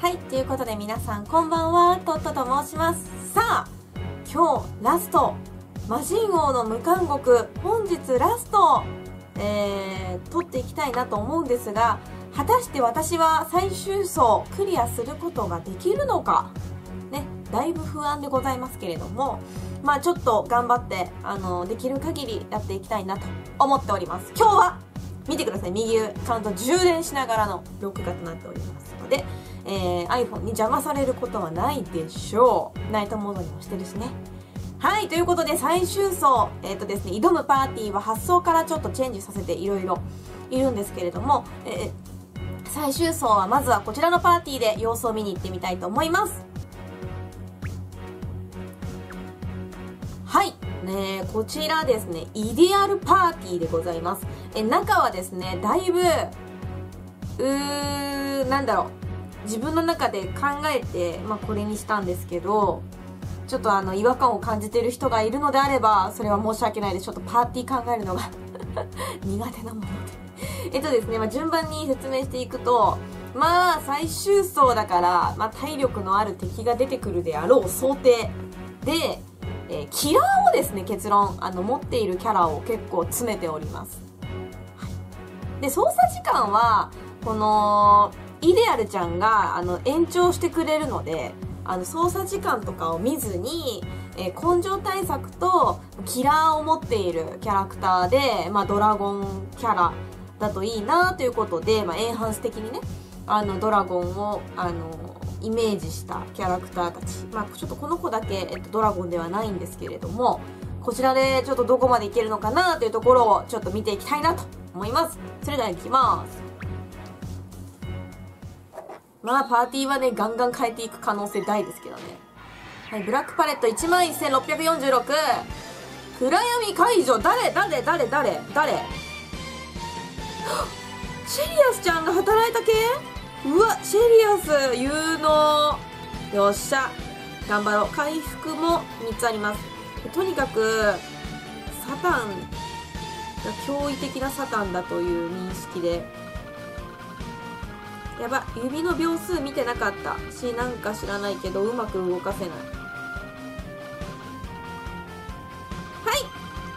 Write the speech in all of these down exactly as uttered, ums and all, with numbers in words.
はい、ということで皆さんこんばんは、トットと申します。さあ、今日ラスト、魔人王の無監獄、本日ラスト、えー、撮っていきたいなと思うんですが、果たして私は最終層クリアすることができるのか、ね、だいぶ不安でございますけれども、まあちょっと頑張って、あの、できる限りやっていきたいなと思っております。今日は、見てください、右上、ちゃんと充電しながらの録画となっておりますので、えー、iPhone に邪魔されることはないでしょう。ナイトモードにもしてるしね。はい、ということで最終層、えっとですね、挑むパーティーは発想からちょっとチェンジさせていろいろいるんですけれども、えー、最終層はまずはこちらのパーティーで様子を見に行ってみたいと思います。はい、ね、こちらですね、イデアルパーティーでございます。え、中はですね、だいぶ、うー、なんだろう、自分の中で考えて、まあ、これにしたんですけど、ちょっとあの違和感を感じている人がいるのであればそれは申し訳ないです。ちょっとパーティー考えるのが苦手なものでえっとですね、まあ、順番に説明していくと、まあ最終層だから、まあ、体力のある敵が出てくるであろう想定で、えー、キラーをですね、結論あの持っているキャラを結構詰めております、はい、で操作時間はこのイデアルちゃんがあの延長してくれるので、あの操作時間とかを見ずに、えー、根性対策とキラーを持っているキャラクターで、まあ、ドラゴンキャラだといいなということで、まあ、エンハンス的にね、あのドラゴンをあのイメージしたキャラクターたち、まあ、ちょっとこの子だけ、えっと、ドラゴンではないんですけれども、こちらでちょっとどこまでいけるのかなというところをちょっと見ていきたいなと思います。それでは行きます。まあパーティーはね、ガンガン変えていく可能性大ですけどね。はい、ブラックパレット いちまんせんろっぴゃくよんじゅうろく、暗闇解除、誰誰誰誰誰シェリアスちゃんが働いた系。うわ、シェリアス有能。よっしゃ、頑張ろう。回復もみっつあります。とにかくサタンが驚異的なサタンだという認識で、やば、指の秒数見てなかったし、なんか知らないけどうまく動かせない。はい、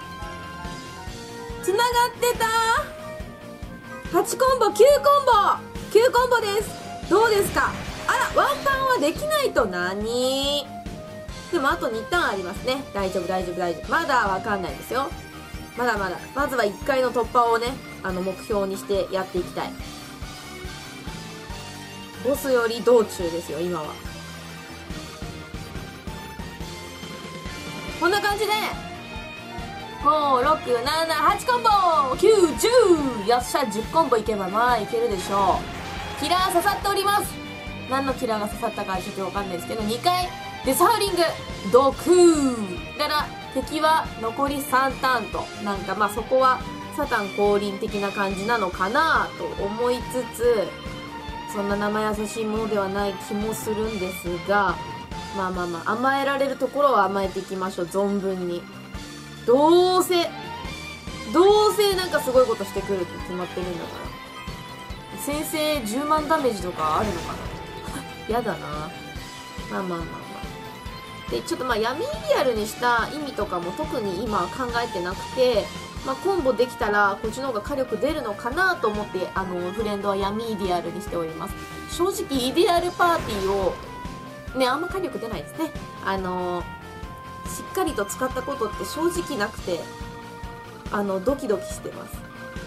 つながってた。はちコンボ、きゅうコンボ、きゅうコンボです。どうですか。あら、ワンパンはできないと何。でもあとにターンありますね。大丈夫大丈夫大丈夫。まだわかんないですよ。まだまだ。まずはいっかいの突破をね、あの目標にしてやっていきたい。ボスより道中ですよ、今は。こんな感じで、ご、ろく、なな、はちコンボ !きゅう、じゅう! よっしゃ、じゅっコンボいけばまあいけるでしょう。キラー刺さっております。何のキラーが刺さったかちょっとわかんないですけど、にかいデサウリング、毒だから敵は残りさんターンと、なんかまあそこはサタン降臨的な感じなのかなと思いつつ、そんな生優しいものではない気もするんですが、まあまあまあ甘えられるところは甘えていきましょう、存分に。どうせどうせなんかすごいことしてくるって決まってるんだから、先生じゅうまんダメージとかあるのかなやだな。まあまあまあまあで、ちょっとまあ闇イデアルにした意味とかも特に今は考えてなくて、まあ、コンボできたらこっちの方が火力出るのかなと思って、あのフレンドは闇イデアルにしております。正直イデアルパーティーをね、あんま火力出ないですね。あのしっかりと使ったことって正直なくて、あのドキドキしてます。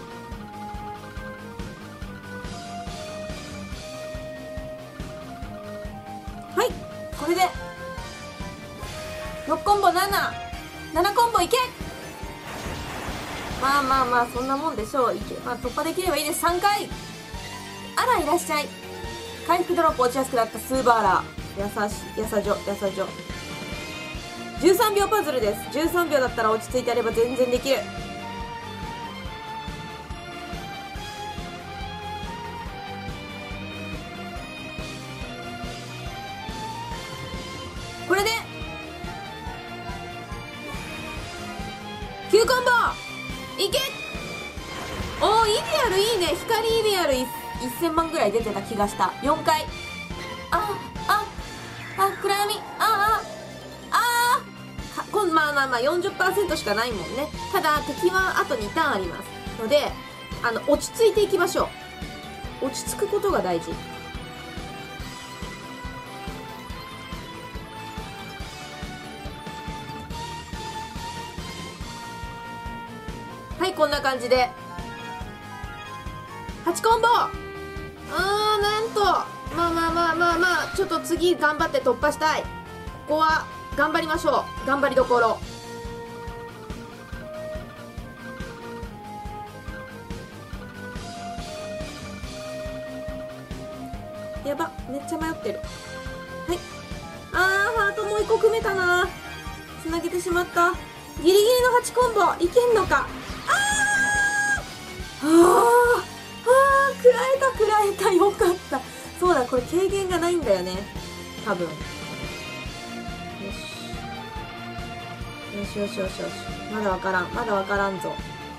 はい、これでろっコンボ、なな、ななコンボいけ。まあまあまあそんなもんでしょう。いけ、まあ、突破できればいいです。さんかい。あら、いらっしゃい。回復ドロップ落ちやすくなったスーバーラー。やさしやさじょやさじょじゅうさんびょうパズルです。じゅうさんびょうだったら落ち着いてやれば全然できる。これできゅうコンボいけ。おー、イデアルいいね。光イデアルせんまんぐらい出てた気がした。よんかいあああ暗闇ああああこんまあまあまあ よんじゅっパーセント しかないもんね。ただ敵はあとにターンありますので、あの落ち着いていきましょう。落ち着くことが大事。はい、こんな感じではちコンボ。あーなんとまあまあまあまあまあちょっと次頑張って突破したい。ここは頑張りましょう。頑張りどころ。やば、めっちゃ迷ってる。はい。あーハートもう一個組めたな。つなげてしまった。ギリギリのはちコンボいけんのか。あーあーあー食らえた食らえた、よかった。そうだ、これ軽減がないんだよね多分。よしよしよしよしよし、まだわからんまだわからんぞ。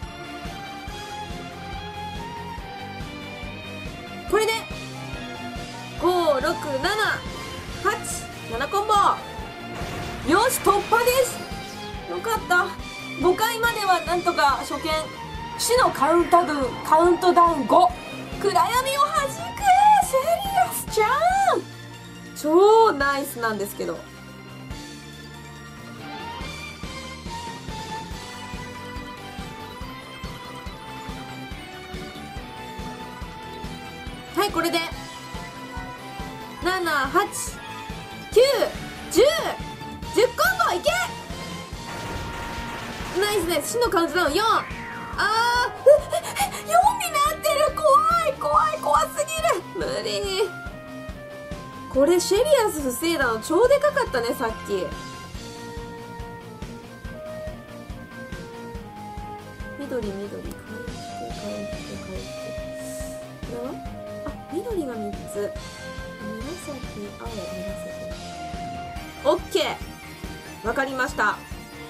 これでご、ろく、なな、はち、ななコンボ。よし突破です。よかった。ごかいまではなんとか初見。死のカウントダウンカウントダウンご、暗闇を弾くセリアスちゃん、超ナイスなんですけど。はい、これでなな、はち、きゅう、じゅう、じゅっコンボいけ。ナイスです。死のカウントダウンよん。あーよんになってる。怖い怖い怖すぎる。無理。これシェリアス防いだの超でかかったねさっき。緑緑回復回復回復。これはあ緑がみっつ、紫青紫。オッケー、わかりました。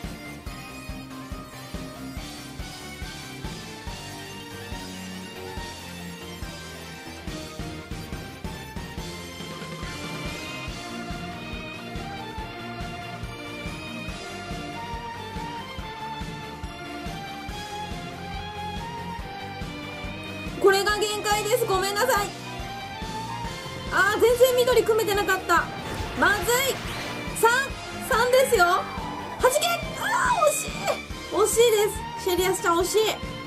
これが限界です。ごめんなさい。あー全然緑組めてなかった。まずい。さん、さんですよ。はじけ。あー惜しい惜しいです。シェリアスちゃん惜しい。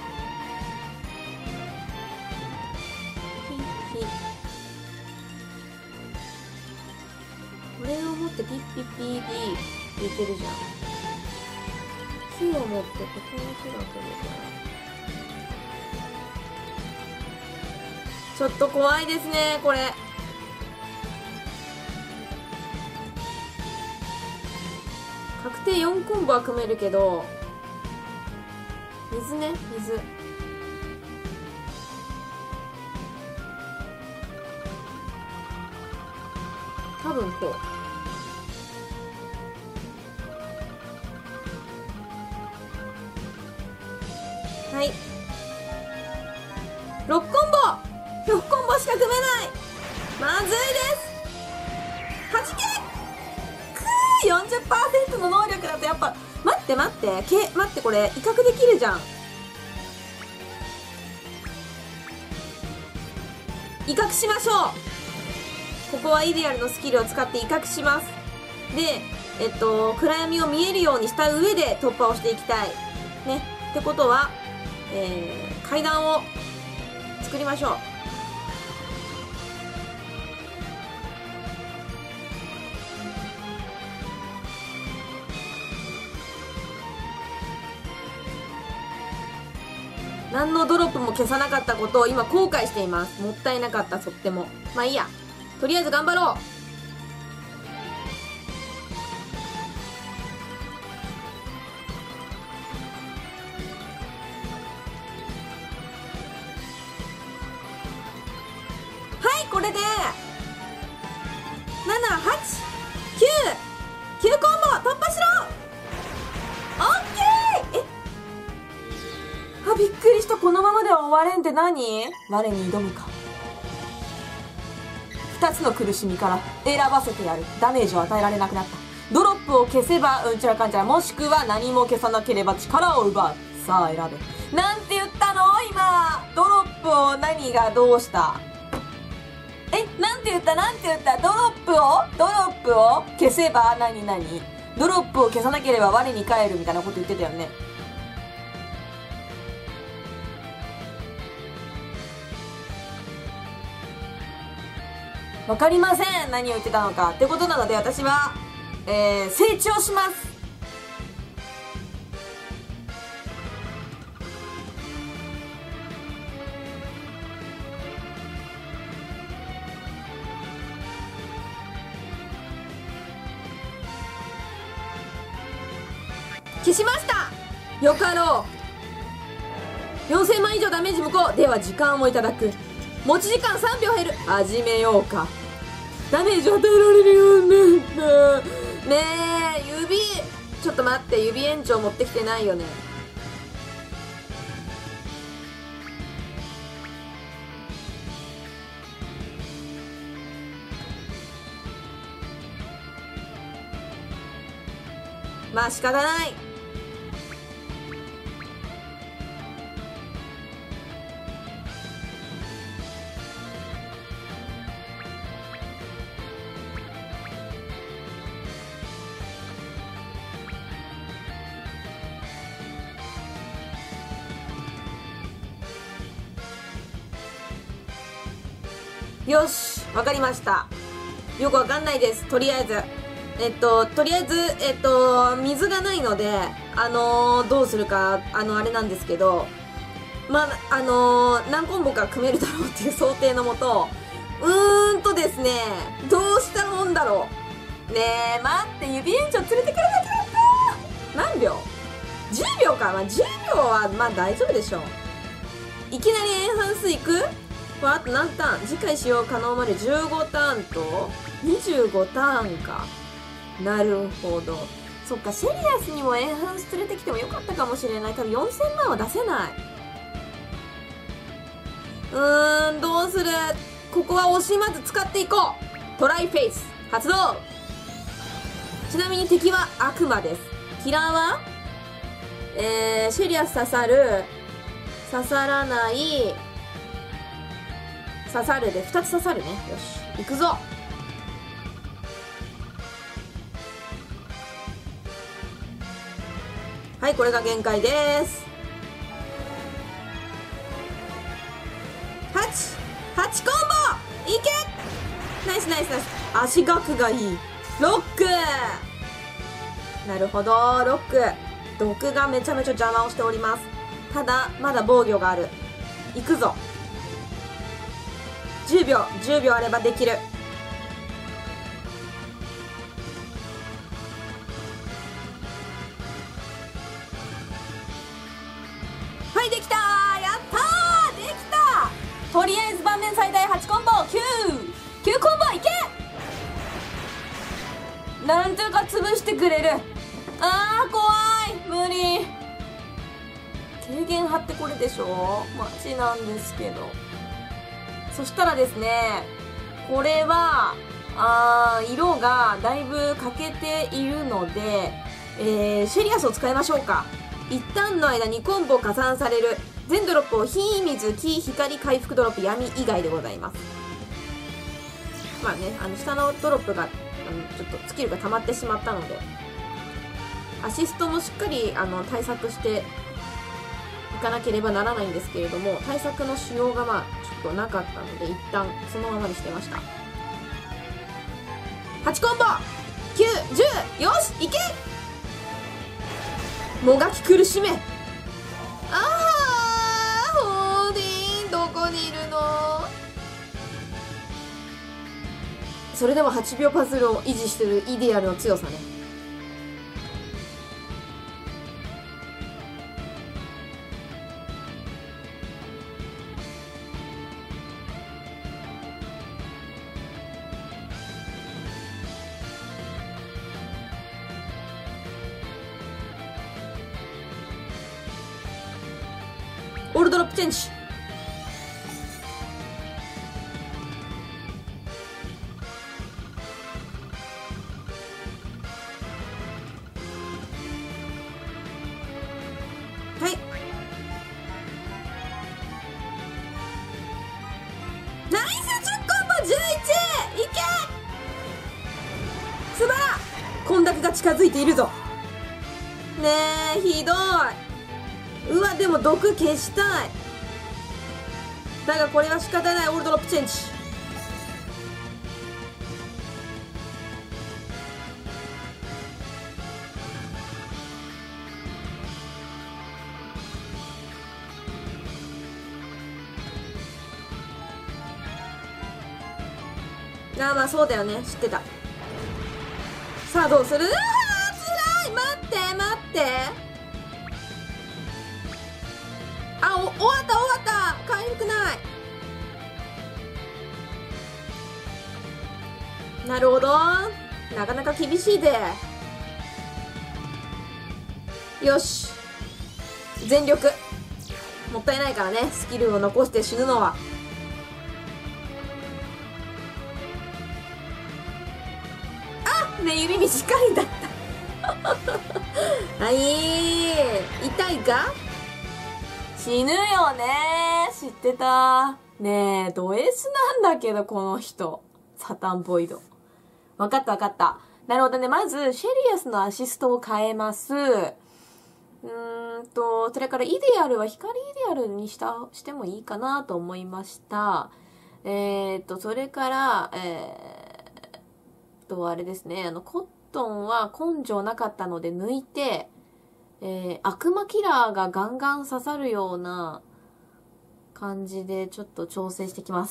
これを持ってピッピッピーピーっていけるじゃん。火を持ってここに火が来るからちょっと怖いですねこれ。確定よんコンボは組めるけど、水ね水。多分こう。はいろっコンボろっコンボしか組めない。まずいです。はじけくー よんじゅっパーセント の能力だとやっぱ待って待ってけ待ってこれ威嚇できるじゃん。威嚇しましょう。ここはイデアルのスキルを使って威嚇します。でえっと暗闇を見えるようにした上で突破をしていきたいね。ってことは、えー、階段を作りましょう。何のドロップも消さなかったことを今後悔しています。もったいなかった。とってもまあいいや、とりあえず頑張ろう。これでなな、はち、きゅう、きゅうコンボ突破しろ。オッケー。えあびっくりした。このままでは終われんって何。我に挑むか。 たつの苦しみから選ばせてやる。ダメージを与えられなくなった。ドロップを消せばうんちゃらかんちゃら、もしくは何も消さなければ力を奪う。さあ選べ。なんて言ったの今。ドロップを何がどうした？え、なんて言ったなんて言ったドロップをドロップを消せば何何ドロップを消さなければ我に返るみたいなこと言ってたよね。わかりません。何を言ってたのか。ってことなので私は、えー、成長します。消しました。よかろう。よんせんまん以上ダメージ無効。では時間をいただく。持ち時間さんびょう減る。始めようか。ダメージ与えられるようになった。ねえ、指。ちょっと待って、指延長持ってきてないよね。まあ仕方ない。よし、わかりました。よくわかんないです。とりあえず。えっと、とりあえず、えっと、水がないので、あのー、どうするか、あの、あれなんですけど、まあ、あのー、何コンボか組めるだろうっていう想定のもと、うーんとですね、どうしたもんだろう。ねえ、待って、指延長連れてくれなきゃった何秒 ?じゅう 秒か。まあ、じゅうびょうは、まあ大丈夫でしょう。いきなりエンハンスいく？これあと何ターン？次回使用可能までじゅうごターンとにじゅうごターンか。なるほど。そっか、シェリアスにもエンハンス連れてきてもよかったかもしれない。多分よんせんまんは出せない。うーん、どうする？ここは押しまず使っていこう。トライフェイス発動。ちなみに敵は悪魔です。キラーはえー、シェリアス刺さる、刺さらない、刺さるでふたつ刺さるね。よし、行くぞ。はい、これが限界です。はち、はちコンボいけ。ナイスナイスナイス。足額がいい。ロック。なるほど、ロック。毒がめちゃめちゃ邪魔をしております。ただまだ防御がある。行くぞ。じゅうびょう、じゅうびょうあればできる。はい、できたー。やったー、できた。とりあえず盤面最大はちコンボ、きゅう、きゅうコンボいけ。なんとか潰してくれる。あー怖い、無理。軽減貼ってこれでしょ。マジなんですけど。そしたらですね、これはあー色がだいぶ欠けているので、えー、シェリアスを使いましょうか。一旦の間にコンボ加算される。全ドロップを火、水、木、光、回復ドロップ、闇以外でございます。まあね、あの下のドロップがあのちょっとスキルが溜まってしまったので、アシストもしっかりあの対策していかなければならないんですけれども、対策のしようがまあちょっとなかったので一旦そのままにしてました。はちコンボ、きゅう、じゅう、よしいけ。もがき苦しめ。ああ、ホーディンどこにいるの。それでもはちびょうパズルを維持してるイデアルの強さね。オールドロップチェンジ。 が近づいているぞ。ねえ、ひどい。うわ、でも毒消したい。だがこれは仕方ない。オールドロップチェンジ。ああ、まあそうだよね、知ってた。さあどうする？ああつらい。待って待って、あ、お、終わった終わった回復ない。なるほど、なかなか厳しいで。よし、全力。もったいないからね、スキルを残して死ぬのは。ね、指短いんだったはい、痛いか？死ぬよね。知ってた。ねえ、ド S なんだけど、この人。サタンボイド。わかったわかった。なるほどね。まず、シェリアスのアシストを変えます。うーんと、それからイデアルは光イデアルにした、してもいいかなと思いました。えーと、それから、えー、とあれですね、あのコットンは根性なかったので抜いて、えー、悪魔キラーがガンガン刺さるような感じでちょっと調整してきます。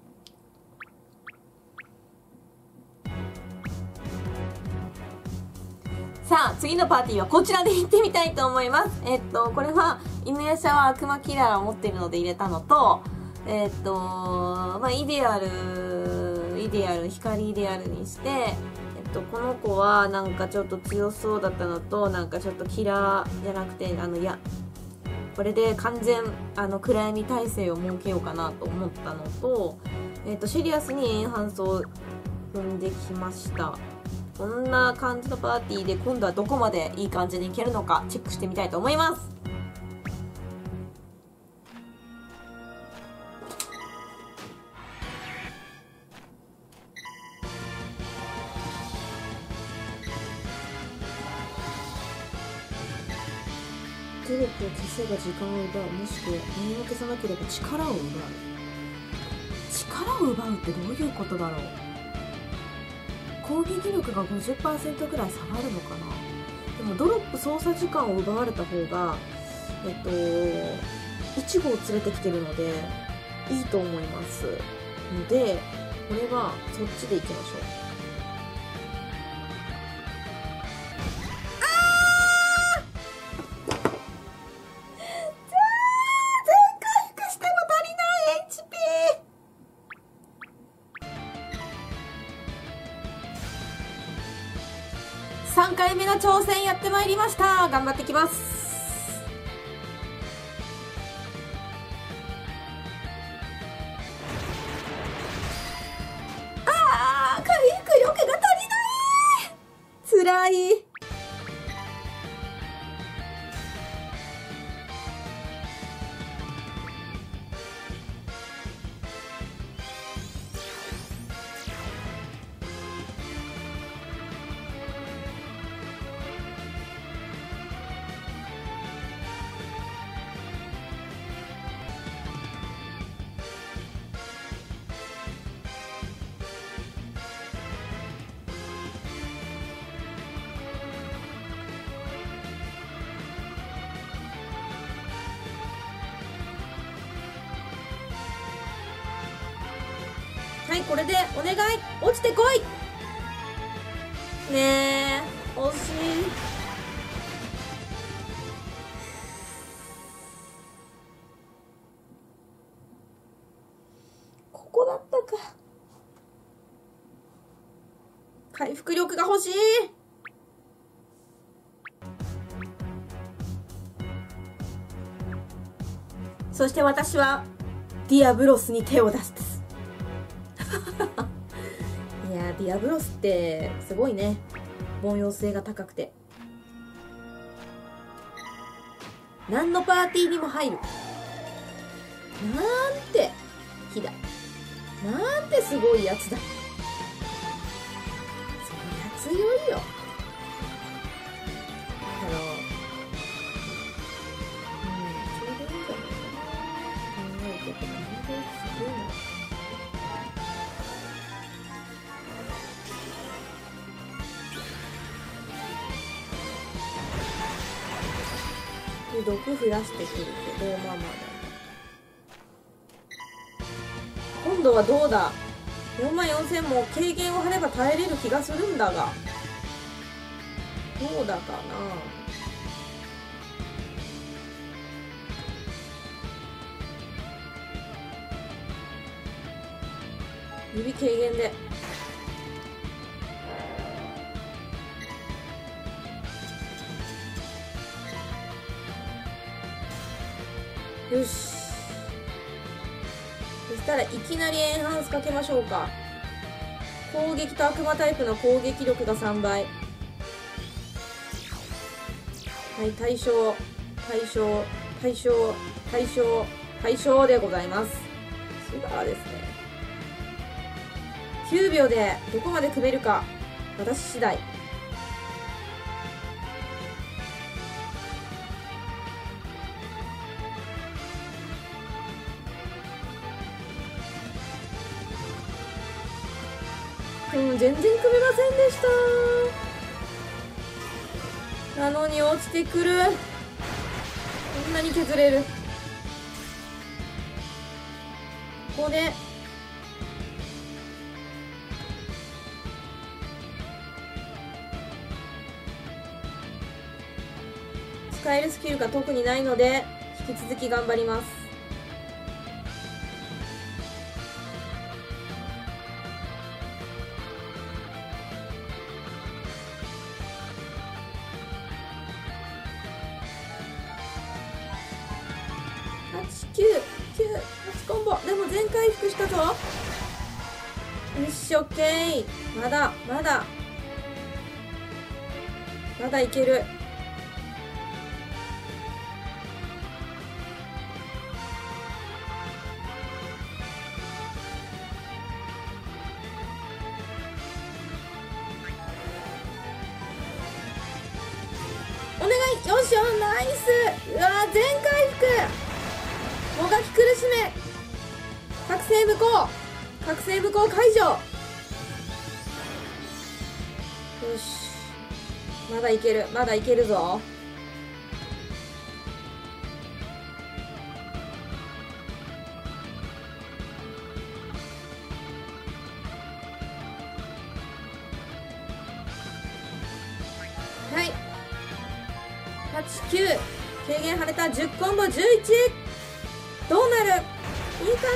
さあ次のパーティーはこちらで行ってみたいと思います。えっとこれは犬夜叉は悪魔キラーを持っているので入れたのと、えっとまあイデアルイデアル光イデアルにして、えっとこの子はなんかちょっと強そうだったのと、なんかちょっとキラーじゃなくて、あのいやこれで完全あの暗闇耐性を設けようかなと思ったのと、えっとシリアスにエンハンスを踏んできました。こんな感じのパーティーで今度はどこまでいい感じにいけるのかチェックしてみたいと思います。ドロップを消せば時間を奪う、もしくは何も消さなければ力を奪う。力を奪うってどういうことだろう。攻撃力が ごじゅっパーセント くらい下がるのかな。でもドロップ操作時間を奪われた方がえっといち号を連れてきてるのでいいと思いますので、これはそっちでいきましょう。さんかいめの挑戦やってまいりました。頑張ってきます。あー、回復力が足りない。つらい。はい、これでお願い、落ちてこい。ねえ、惜しい。ここだったか。回復力が欲しい。そして私はディアブロスに手を出す。いやー、ディアブロスってすごいね。凡庸性が高くて何のパーティーにも入る。なんて日だ。なんてすごいやつだ。そりゃ強いよ。 で毒増やしてくるけど、まあまあ今度はどうだ。よんまんよんせんも軽減を張れば耐えれる気がするんだが、どうだかな。指軽減でよし。そしたらいきなりエンハンスかけましょうか。攻撃と悪魔タイプの攻撃力がさんばい。はい、対象対象対象対象対象でございます。素晴らですね。きゅうびょうでどこまで組めるか、私次第。うん、全然組めませんでした。なのに落ちてくる。こんなに削れる。ここで使えるスキルが特にないので引き続き頑張ります。はち、きゅう、きゅう、はちコンボ。でも全回復したぞ。よし、オッケー。まだまだまだいける。お願い。よし、おナイス。うわー、全回復。もがき苦しめ。覚醒無効。覚醒無効解除。よし、まだいける。まだいけるぞ。はい、はち、きゅう、軽減晴れた。じゅっコンボ、じゅういち。どうなる。いい感じです。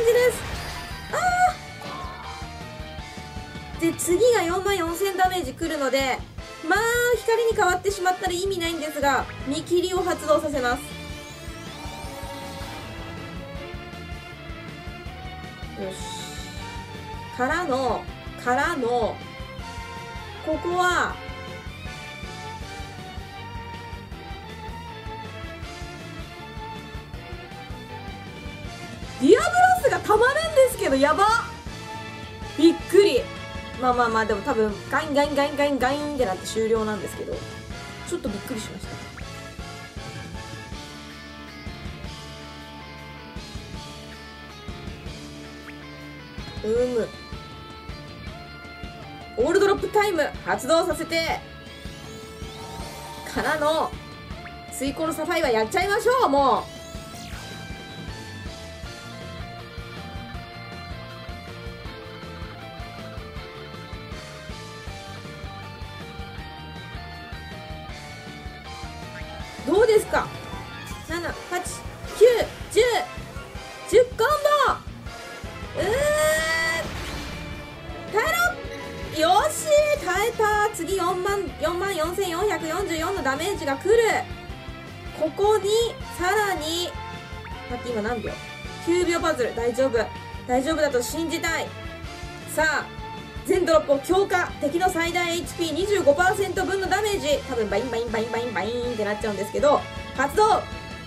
あーで、次がよんまんよんせんダメージくるので、まあ光に変わってしまったら意味ないんですが、見切りを発動させます。よし。からのからのここはディアブラスがたまるんですけど、やばっ。びっくり。まあまあまあ、でも多分ガインガインガインガインガインってなって終了なんですけど、ちょっとびっくりしました。うむ、オールドロップタイム発動させてからの水耕のサファイアやっちゃいましょう。もうどうですか。なな、はち、きゅう、じゅう、じゅっコンボ。うー耐えろ。よし、耐えた。次よんまんよんせんよんひゃくよんじゅうよんのダメージが来る。ここにさらに待って、今何秒。きゅうびょうパズル。大丈夫大丈夫だと信じたい。さあ、全ドロップを強化。敵の最大 エイチピーにじゅうごパーセント 分のダメージ。多分バインバインバインバインバインってなっちゃうんですけど、発動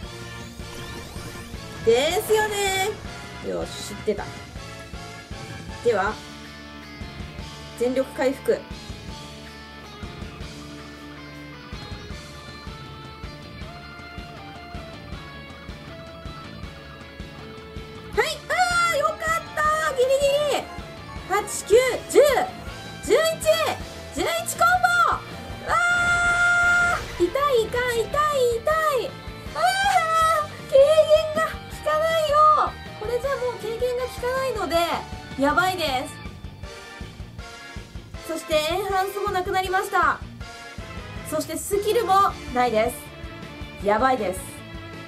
ですよね。よし、知ってた。では全力回復。はい、あーよかった。ギリギリ。はち、きゅう、じゅう、じゅういち、じゅういちコンボ。あー痛い痛い痛い痛い。あーやばいです。そしてエンハンスもなくなりました。そしてスキルもないです。やばいです。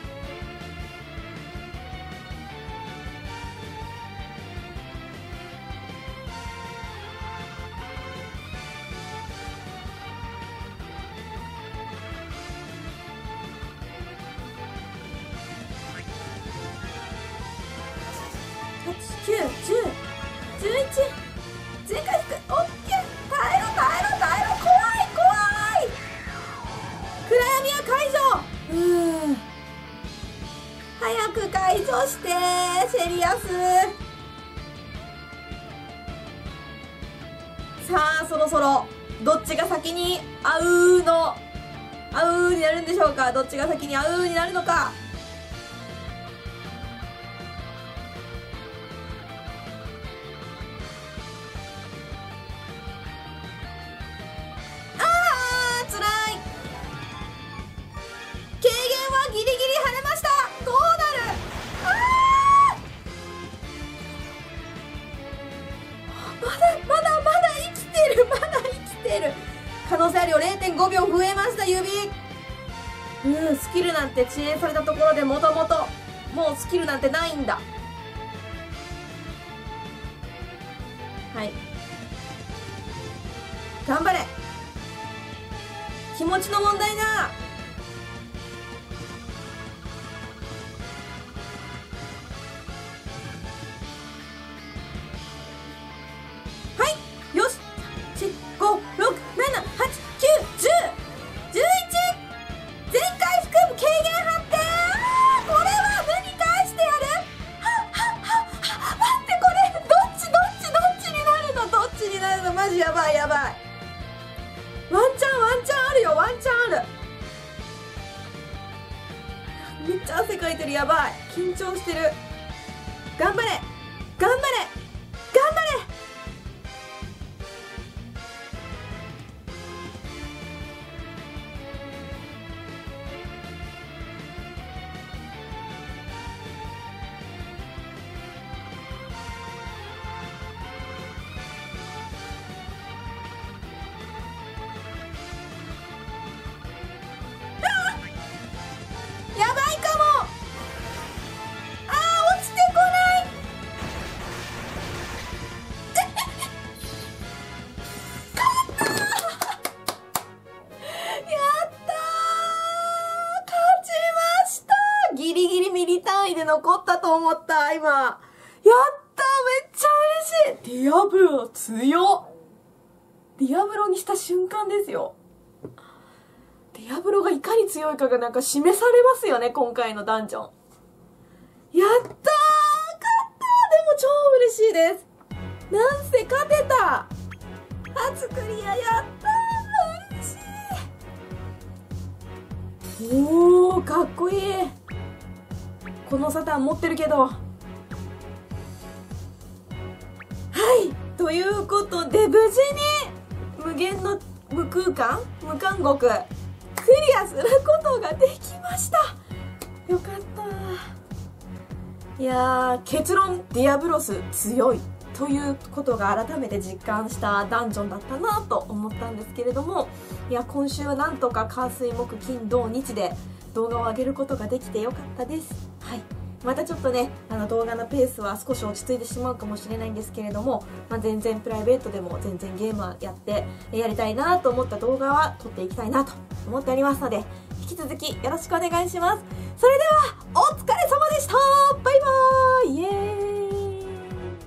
きゅう、じゅう、じゅういち、全回復、オッケー、耐えろ耐えろ耐えろ、怖い怖い、暗闇は解除。うーん、早く解除してシェリアス。さあそろそろどっちが先にあうーのあうーになるんでしょうか。どっちが先にあうーになるのか。可能性あるよ。 れいてんごびょう増えました。指うん、スキルなんて遅延されたところでもともともうスキルなんてないんだ。はい、頑張れ。気持ちの問題だ。やばいやばい、ワンチャンワンチャンあるよ。ワンチャンある。めっちゃ汗かいてる。やばい、緊張してる。頑張れ頑張れ頑張れ。ギリギリミリ単位で残ったと思った。今やった、めっちゃ嬉しい。ディアブロ強っ。ディアブロにした瞬間ですよ。ディアブロがいかに強いかがなんか示されますよね、今回のダンジョン。やったー、勝ったー。でも超嬉しいです。なんせ勝てた。初クリアやったー、嬉しい。おー、かっこいい。このサタン持ってるけど。はい、ということで無事に無限の無空間無間獄クリアすることができました。よかった。いやー、結論ディアブロス強いということが改めて実感したダンジョンだったなと思ったんですけれども、いや今週はなんとか火水木金土日で動画を上げることができてよかったです。はい、またちょっとね、あの動画のペースは少し落ち着いてしまうかもしれないんですけれども、まあ、全然プライベートでも全然ゲームはやってやりたいなと思った動画は撮っていきたいなと思っておりますので、引き続きよろしくお願いします。それではお疲れ様でした。バイバーイ。イエーイ。